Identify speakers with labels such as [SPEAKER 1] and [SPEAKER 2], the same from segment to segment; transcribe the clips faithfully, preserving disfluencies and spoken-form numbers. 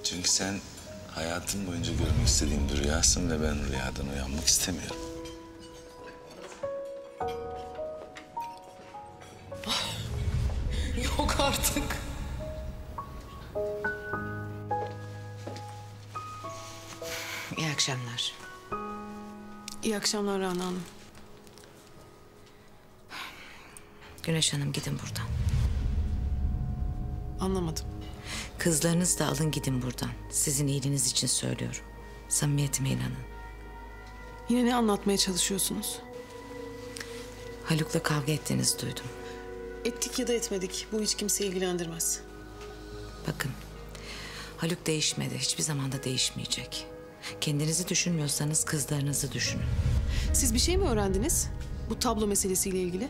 [SPEAKER 1] Çünkü sen hayatım boyunca görmek istediğim bir rüyasın ve ben rüyadan uyanmak istemiyorum.
[SPEAKER 2] Yok artık.
[SPEAKER 3] İyi akşamlar.
[SPEAKER 2] İyi akşamlar Rana Hanım.
[SPEAKER 3] Güneş Hanım, gidin buradan.
[SPEAKER 2] Anlamadım.
[SPEAKER 3] Kızlarınızı da alın gidin buradan. Sizin iyiliğiniz için söylüyorum. Samimiyetime inanın.
[SPEAKER 2] Yine ne anlatmaya çalışıyorsunuz?
[SPEAKER 3] Haluk'la kavga ettiğinizi duydum.
[SPEAKER 2] Ettik ya da etmedik. Bu hiç kimseyi ilgilendirmez.
[SPEAKER 3] Bakın, Haluk değişmedi. Hiçbir zaman da değişmeyecek. Kendinizi düşünmüyorsanız kızlarınızı düşünün.
[SPEAKER 2] Siz bir şey mi öğrendiniz? Bu tablo meselesiyle ilgili.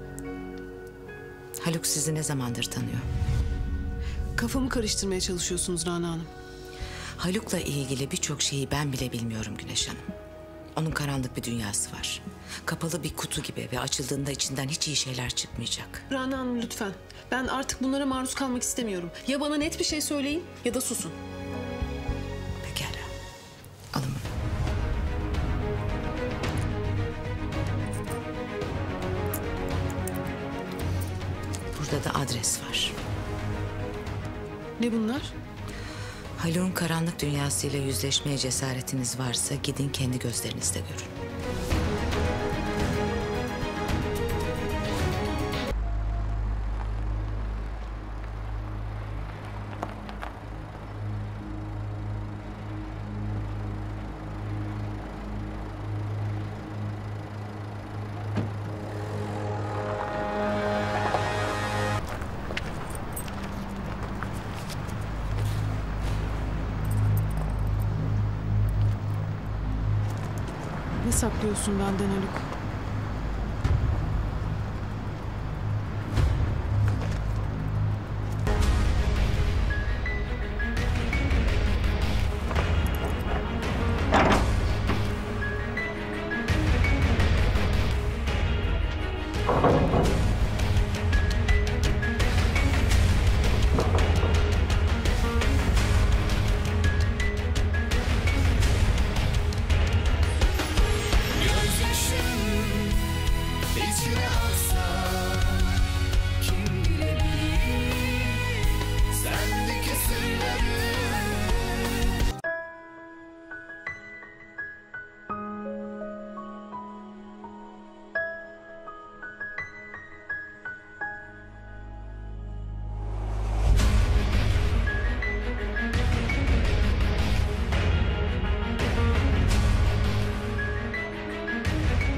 [SPEAKER 3] Haluk sizi ne zamandır tanıyor?
[SPEAKER 2] Kafamı karıştırmaya çalışıyorsunuz Rana Hanım.
[SPEAKER 3] Haluk'la ilgili birçok şeyi ben bile bilmiyorum Güneş Hanım. Onun karanlık bir dünyası var. Kapalı bir kutu gibi ve açıldığında içinden hiç iyi şeyler çıkmayacak.
[SPEAKER 2] Rana Hanım lütfen. Ben artık bunlara maruz kalmak istemiyorum. Ya bana net bir şey söyleyin ya da susun.
[SPEAKER 3] Pekala. Alın bunu. Burada da adres var.
[SPEAKER 2] Ne bunlar?
[SPEAKER 3] Haluk'un karanlık dünyasıyla yüzleşmeye cesaretiniz varsa gidin kendi gözlerinizle görün.
[SPEAKER 2] Ne saklıyorsun benden Haluk?